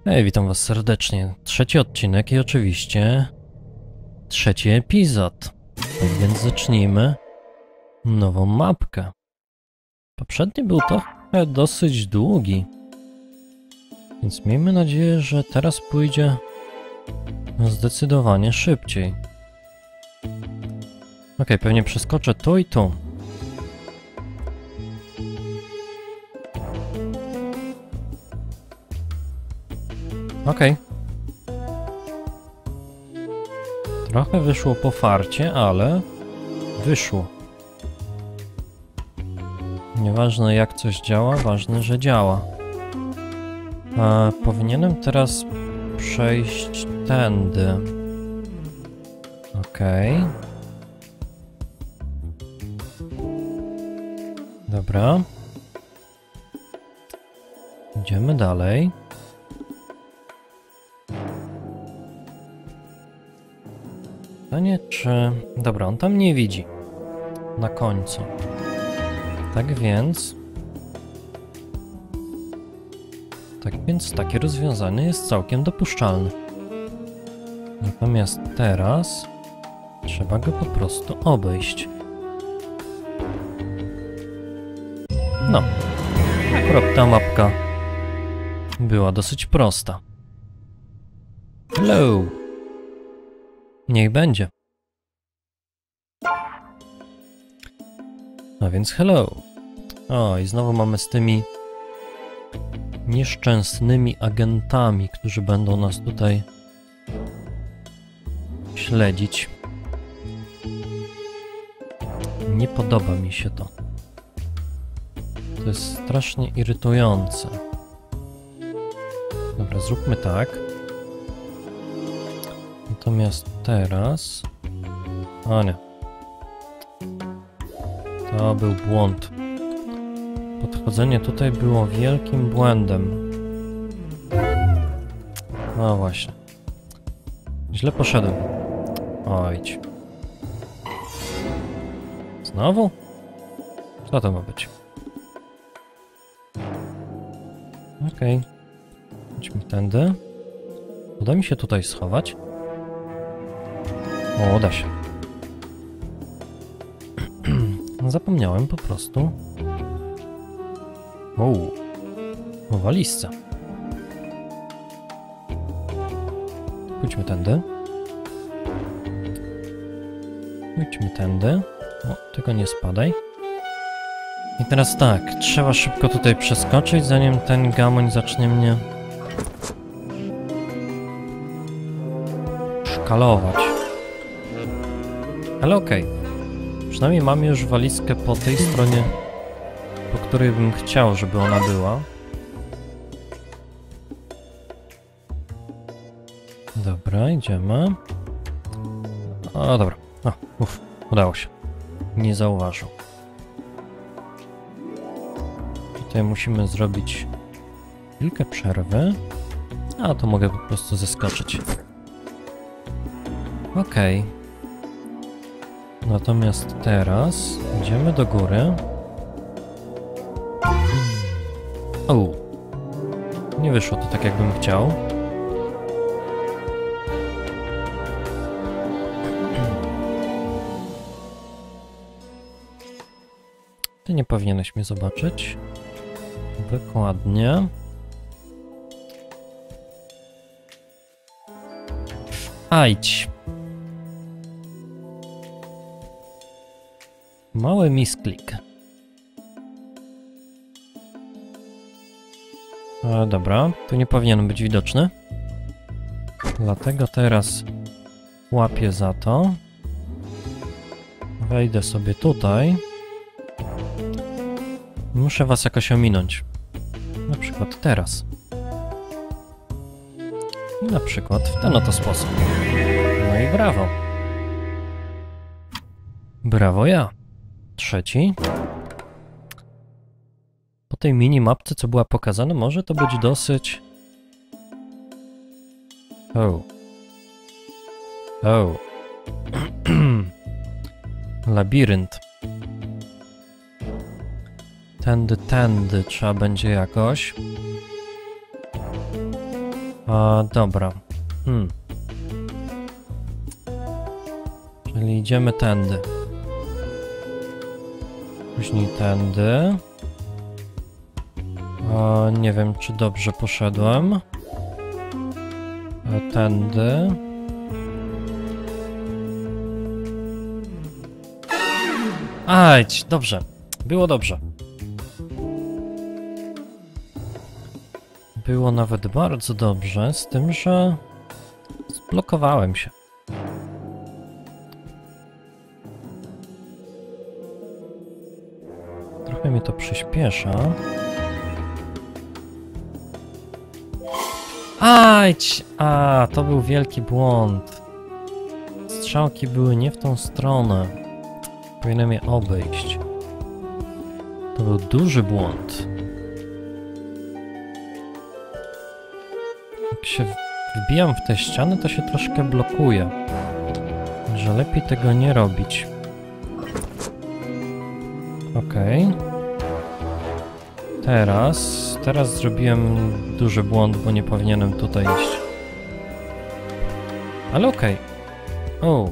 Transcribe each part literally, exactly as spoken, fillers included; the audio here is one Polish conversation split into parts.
Hej, witam was serdecznie. Trzeci odcinek i oczywiście trzeci epizod. Tak więc zacznijmy nową mapkę. Poprzedni był to dosyć długi, więc miejmy nadzieję, że teraz pójdzie zdecydowanie szybciej. Ok, pewnie przeskoczę tu i tu. Okej. Trochę wyszło po farcie, ale wyszło. Nieważne jak coś działa, ważne, że działa. A powinienem teraz przejść tędy. Okej. Dobra. Idziemy dalej. Pytanie, czy... Dobra, on tam nie widzi. Na końcu. Tak więc... Tak więc takie rozwiązanie jest całkiem dopuszczalne. Natomiast teraz... Trzeba go po prostu obejść. No. Akurat ta mapka była dosyć prosta. Hello! Niech będzie. A więc hello. O, i znowu mamy z tymi nieszczęsnymi agentami, którzy będą nas tutaj śledzić. Nie podoba mi się to. To jest strasznie irytujące. Dobra, zróbmy tak. Natomiast teraz... O nie. To był błąd. Podchodzenie tutaj było wielkim błędem. No właśnie. Źle poszedłem. Ojdź. Znowu? Co to ma być? Okej. Okay. Idźmy tędy. Uda mi się tutaj schować? O, da się. Zapomniałem po prostu. O, o walizce. Pójdźmy tędy. Pójdźmy tędy. O, tylko nie spadaj. I teraz tak, trzeba szybko tutaj przeskoczyć, zanim ten gamoń zacznie mnie szkalować. Ale okej. Okay. Przynajmniej mamy już walizkę po tej stronie, po której bym chciał, żeby ona była. Dobra, idziemy. O, dobra. O, uff, udało się. Nie zauważył. Tutaj musimy zrobić chwilkę przerwy. A, to mogę po prostu zeskoczyć. Okej. Okay. Natomiast teraz idziemy do góry. O! Nie wyszło to tak, jakbym chciał. Ty nie powinieneś mnie zobaczyć. Dokładnie. Ajdź. Mały misklik. E, dobra, tu nie powinien być widoczny. Dlatego teraz łapię za to. Wejdę sobie tutaj. Muszę was jakoś ominąć. Na przykład teraz. I na przykład w ten oto sposób. No i brawo. Brawo ja. Trzeci. Po tej minimapce, co była pokazana, może to być dosyć... O. O. Labirynt. Tędy, tędy trzeba będzie jakoś. A, dobra. Hmm. Czyli idziemy tędy. Później tędy. A, nie wiem, czy dobrze poszedłem. A, tędy. Ajdź, dobrze. Było dobrze. Było nawet bardzo dobrze, z tym, że zblokowałem się. Trochę mi to przyspiesza. Ajdź! A, to był wielki błąd. Strzałki były nie w tą stronę. Powinienem je obejść. To był duży błąd. Jak się wbijam w te ściany, to się troszkę blokuje. Że lepiej tego nie robić. Okej. Okay. Teraz... Teraz zrobiłem duży błąd, bo nie powinienem tutaj iść. Ale okej. Okay. O.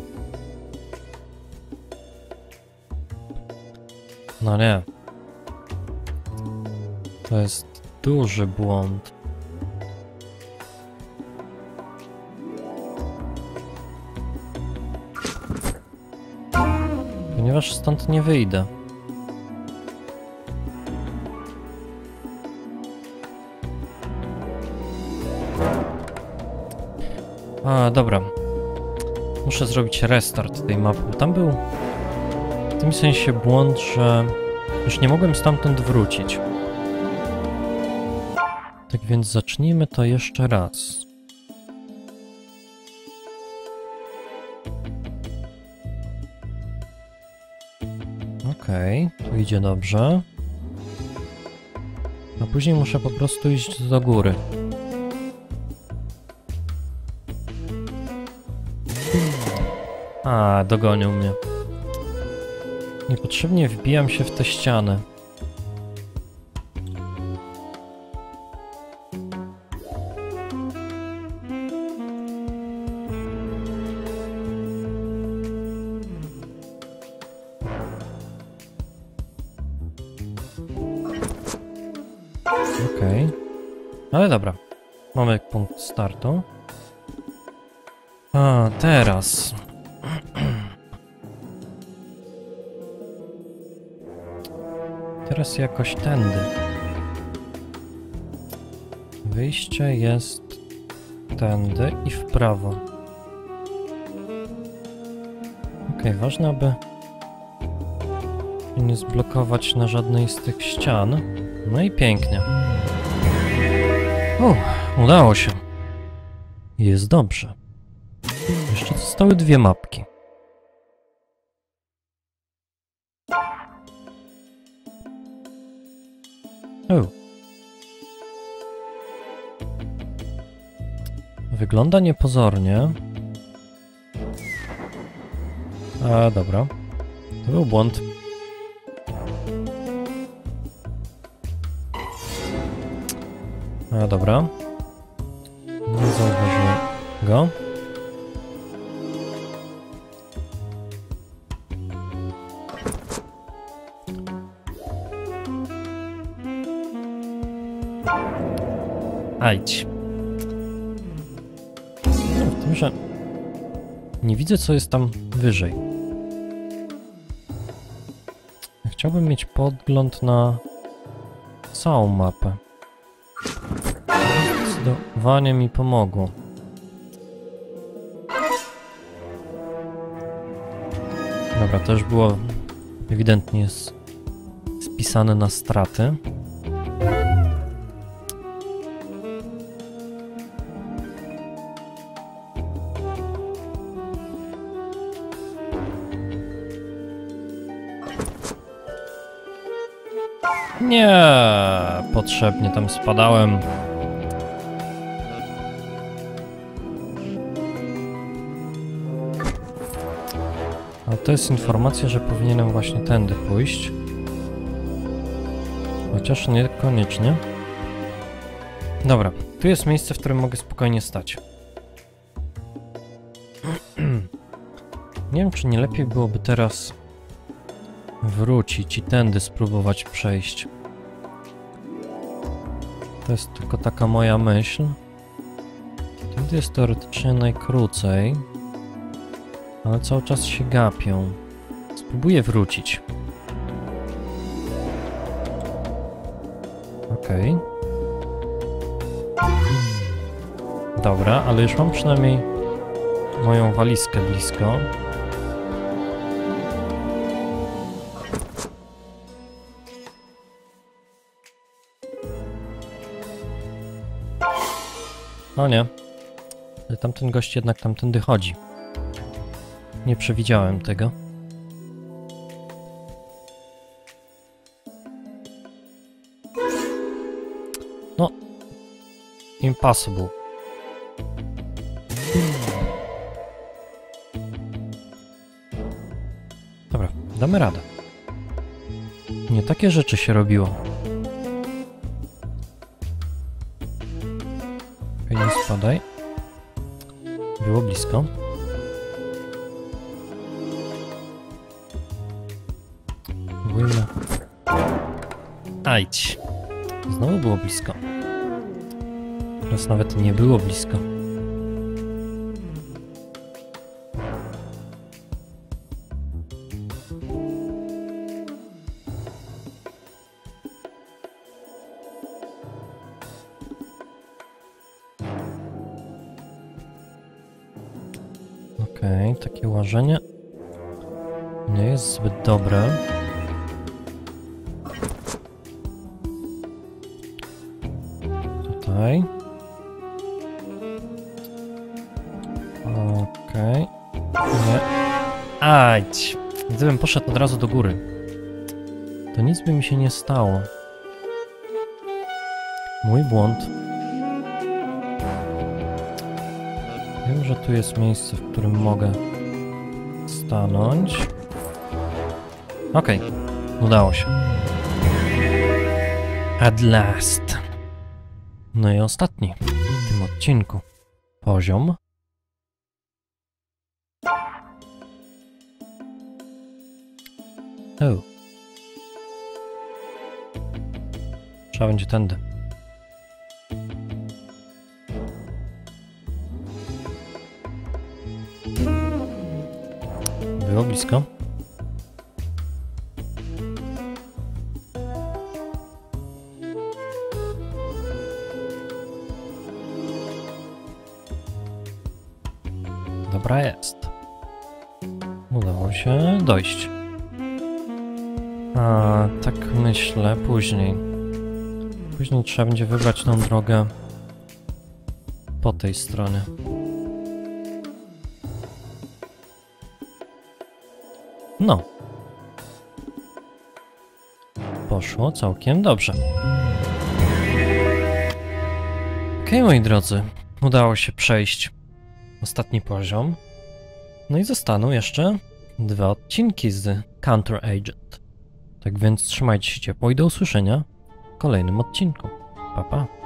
No nie. To jest duży błąd. Ponieważ stąd nie wyjdę. A, dobra. Muszę zrobić restart tej mapy. Tam był w tym sensie błąd, że już nie mogłem stamtąd wrócić. Tak więc zacznijmy to jeszcze raz. Okej, okay, tu idzie dobrze. A później muszę po prostu iść do góry. A, dogonią mnie. Niepotrzebnie wbijam się w te ściany. Okej. Okay. Ale dobra. Mamy punkt startu. A, teraz. Teraz jakoś tędy. Wyjście jest tędy i w prawo. Ok, ważne, aby nie zblokować na żadnej z tych ścian. No i pięknie. O, udało się. Jest dobrze. Jeszcze zostały dwie mapki. O. Wygląda niepozornie. A, dobra. To był błąd. A, dobra. Nie zauważyłem go. Ajdź. No, w tym, że nie widzę, co jest tam wyżej. Chciałbym mieć podgląd na całą mapę. Zdecydowanie mi pomogło. Dobra, to już było ewidentnie spisane na straty. Nie, potrzebnie tam spadałem. A to jest informacja, że powinienem właśnie tędy pójść. Chociaż niekoniecznie. Dobra, tu jest miejsce, w którym mogę spokojnie stać. Nie wiem, czy nie lepiej byłoby teraz wrócić i tędy spróbować przejść. To jest tylko taka moja myśl. Tędy jest teoretycznie najkrócej, ale cały czas się gapią. Spróbuję wrócić. Okej. Okay. Dobra, ale już mam przynajmniej moją walizkę blisko. O nie. Ale tamten gość jednak tamtędy chodzi. Nie przewidziałem tego. No. Impossible. Dobra, damy radę. Nie takie rzeczy się robiło. Okej, nie spadaj. Było blisko. Próbujmy. Ajdź. Znowu było blisko. Teraz nawet nie było blisko. Okej, okay, takie łażenie nie jest zbyt dobre. Tutaj. Okej. Okay. Nie. Ajdź! Gdybym poszedł od razu do góry, to nic by mi się nie stało. Mój błąd. Wiem, że tu jest miejsce, w którym mogę stanąć. Okej, okay. Udało się. At last. No i ostatni w tym odcinku. Poziom. O. Trzeba będzie tędy. Było blisko. Dobra jest. Udało się dojść. A tak myślę później. Później trzeba będzie wybrać tą drogę po tej stronie. No. Poszło całkiem dobrze. Okej, okay, moi drodzy. Udało się przejść ostatni poziom. No i zostaną jeszcze dwa odcinki z Counter Agent. Tak więc trzymajcie się ciepło i do usłyszenia w kolejnym odcinku. Pa, pa.